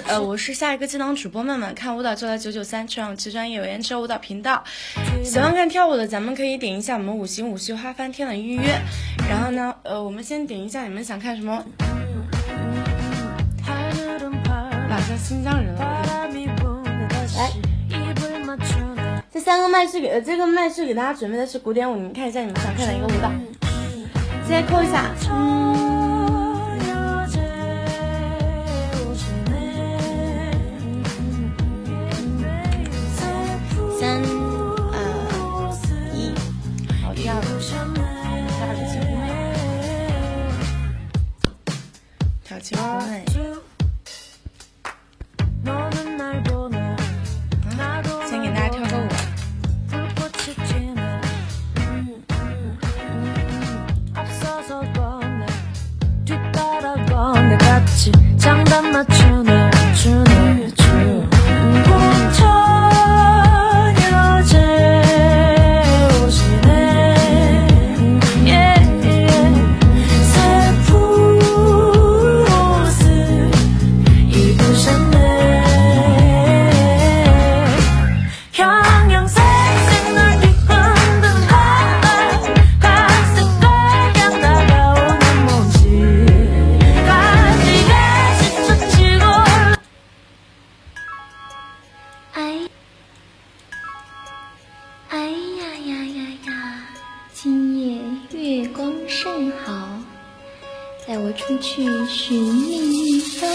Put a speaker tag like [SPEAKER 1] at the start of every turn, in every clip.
[SPEAKER 1] 我是下一个技能主播们，看舞蹈就来993，全网最专业有颜值舞蹈频道。喜欢看跳舞的，咱们可以点一下我们5星5序花翻天的预约。然后呢，我们先点一下你们想看什么。马上新疆人了，来，这3个麦序给这个麦序给大家准备的是古典舞，你们看一下你们想看哪一个舞蹈，直接扣一下。3、2、1，好，第二个清风跳清风妹。先给大家跳个舞。
[SPEAKER 2] 带我出去寻觅一方。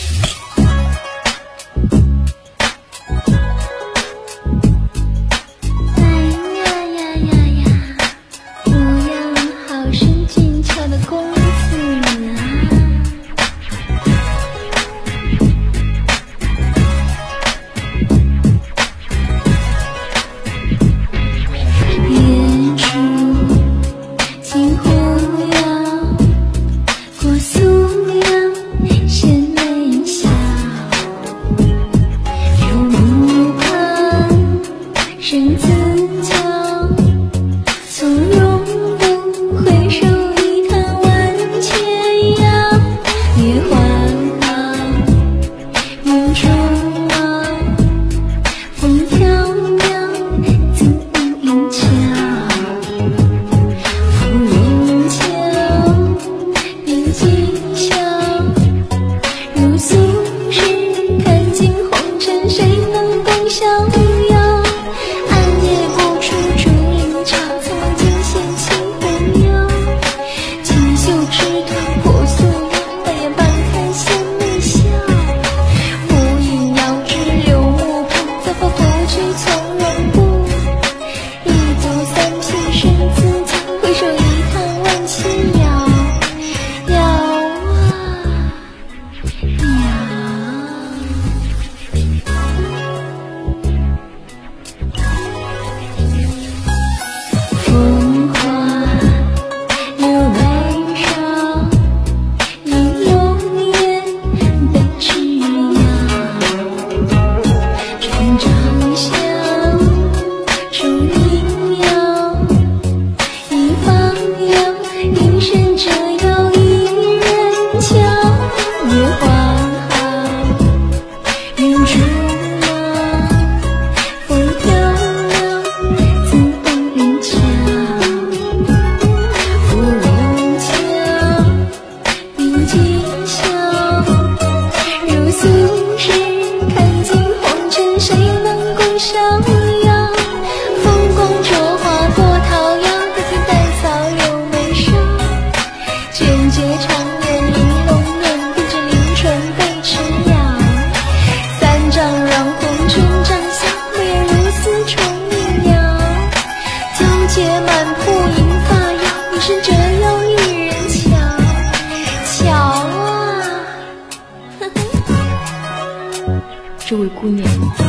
[SPEAKER 3] 这位姑娘，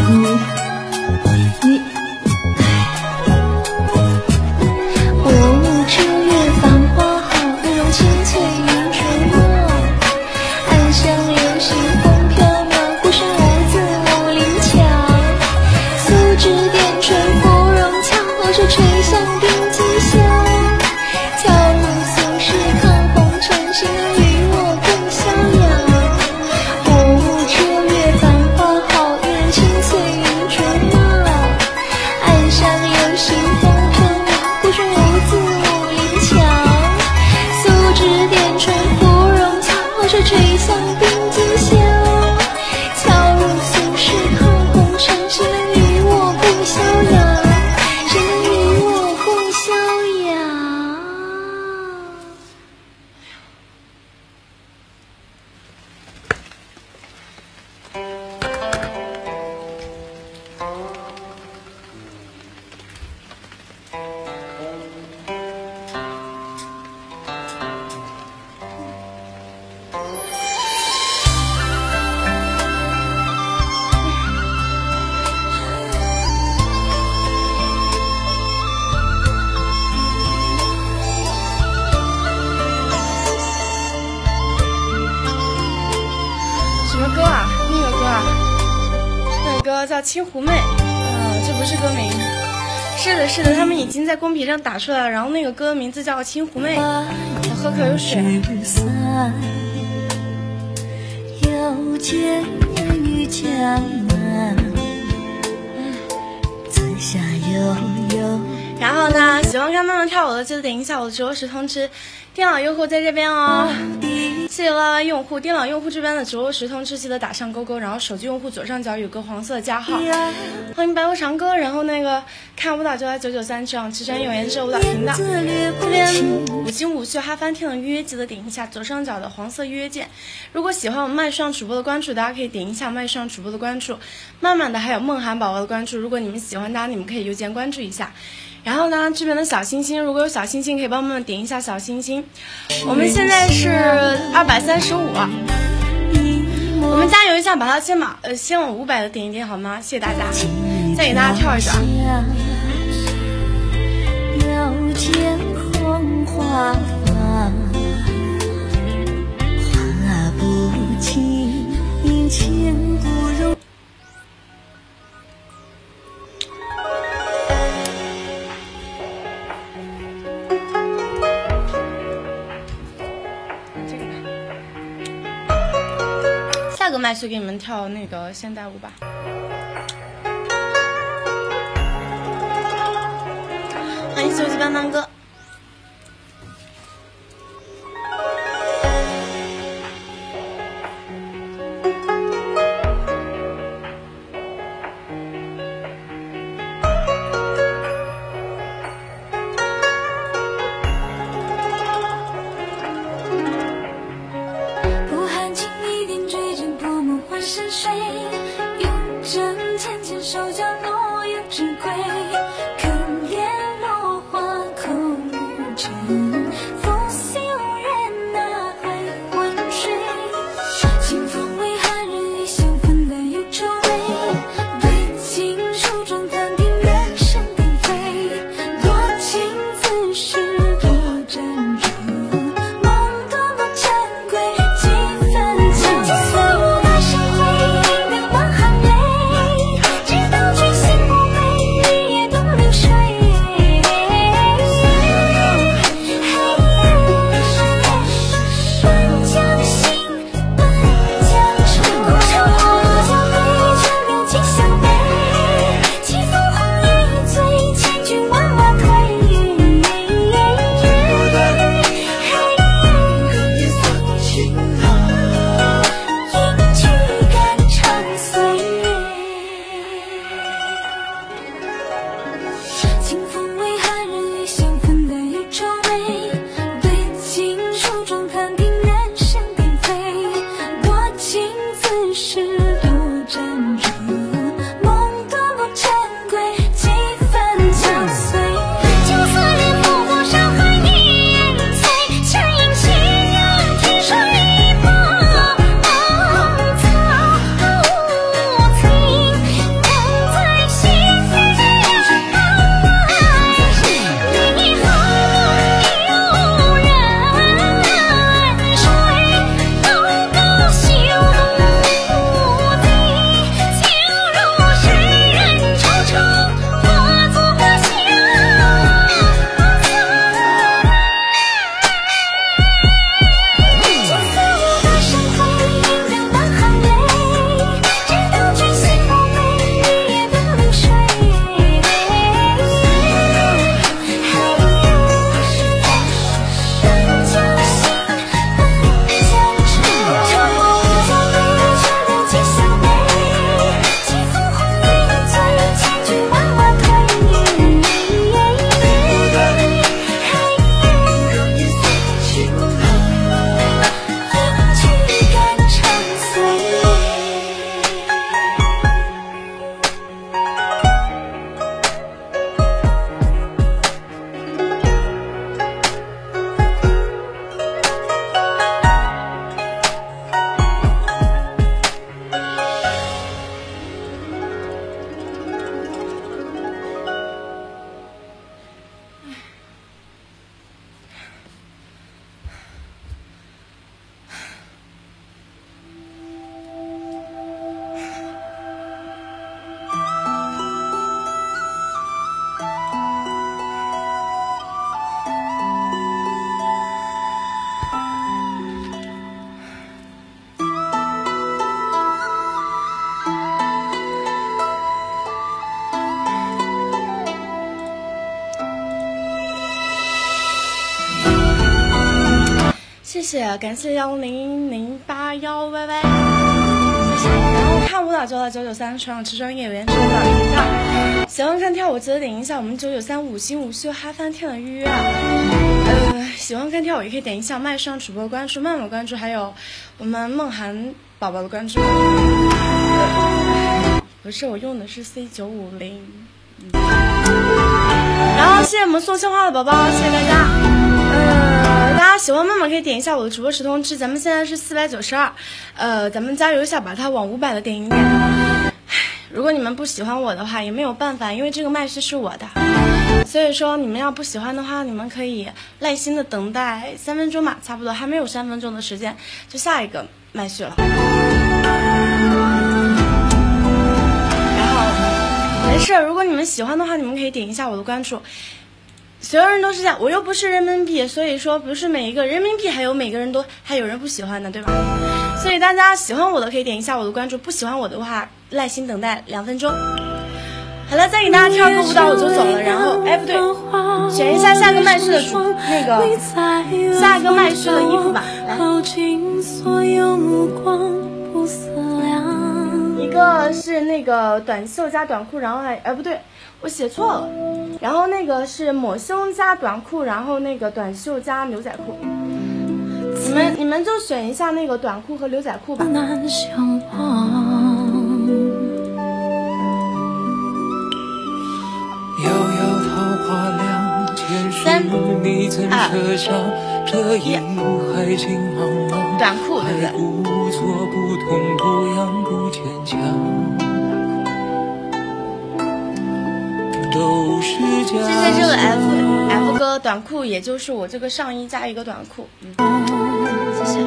[SPEAKER 3] 你。
[SPEAKER 2] 月
[SPEAKER 1] 歌叫《青湖妹》，这不是歌名。是的，是的，他们已经在公屏上打出来了。然后那个歌名字叫《青湖妹》。我喝口有水。
[SPEAKER 2] 又见雨江南，彩霞悠悠。
[SPEAKER 1] 然后呢，喜欢看慢慢跳舞的记得点一下我的直播时通知。电脑用户在这边哦，谢谢歪歪用户。电脑用户这边的直播时通知记得打上勾勾，然后手机用户左上角有个黄色的加号。欢迎白无常哥。然后那个看舞蹈就来993这样，直专有颜值舞蹈频道。这边5星5秀哈翻天的预约记得点一下左上角的黄色预约键。如果喜欢我们麦上主播的关注，大家可以点一下麦上主播的关注，慢慢的还有梦涵宝宝的关注。如果你们喜欢大家，你们可以邮件关注一下。然后呢，这边的小星星，如果有小星星可以帮我们点一下小星星。我们现在是235，我们加油一下，把它先往500的点一点好吗？谢谢大家，再给大家跳一段。
[SPEAKER 2] 遥见红花放，花不尽，千古容。
[SPEAKER 1] 下个麦序给你们跳那个现代舞吧。欢迎休息班班哥。
[SPEAKER 2] 山水，永枕浅浅手脚落叶之归。可怜落花空枕，拂袖人哪还昏睡？清风为寒日，香氛淡有愁味。对镜梳妆弹定人声鼎沸，多情自是多辗转，梦多么珍贵，几分憔悴。
[SPEAKER 1] 谢1000811YY，谢谢。然后看舞蹈就到993，传是专业有颜值舞蹈频道。喜欢看跳舞记得点一下我们993五星无休哈翻天的预约啊。喜欢看跳舞也可以点一下麦上主播关注、曼曼关注，还有我们梦涵宝宝的关注。不是，我用的是 C950。然后谢谢我们送鲜花的宝宝，谢谢大家。大家喜欢曼曼可以点一下我的直播时通知，咱们现在是492，咱们加油一下，把它往500的点一点。如果你们不喜欢我的话也没有办法，因为这个麦序是我的，所以说你们要不喜欢的话，你们可以耐心的等待3分钟吧，差不多还没有3分钟的时间，就下一个麦序了。然后没事，如果你们喜欢的话，你们可以点一下我的关注。所有人都是这样，我又不是人民币，所以说不是每一个人民币还有每个人都还有人不喜欢的，对吧？所以大家喜欢我的可以点一下我的关注，不喜欢我的话耐心等待2分钟。好了，再给大家跳个舞蹈我就走了。然后不对，选一下下个麦序的那个下一个麦序的衣服吧。来，一个是那个短袖加短裤，然后还不对，我写错了。然后那个是抹胸加短裤，然后那个短袖加牛仔裤。你们就选一下那个短裤和牛仔裤吧。3、2、1，短裤对不对？谢谢这个 F 哥，短裤也就是我这个上衣加一个短裤，谢谢。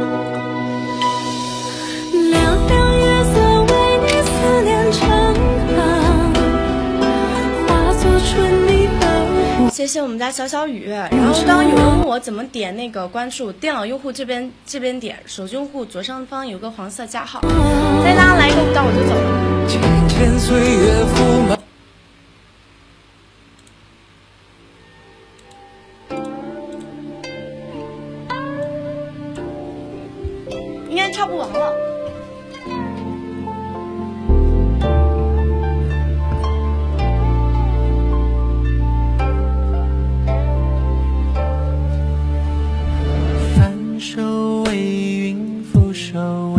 [SPEAKER 1] 谢谢我们家小小雨。然后刚刚有人问我怎么点那个关注，电脑用户这边点，手机用户左上方有个黄色加号。再大家来一个舞蹈我就走了。应该跳不完了。
[SPEAKER 4] 手为云覆手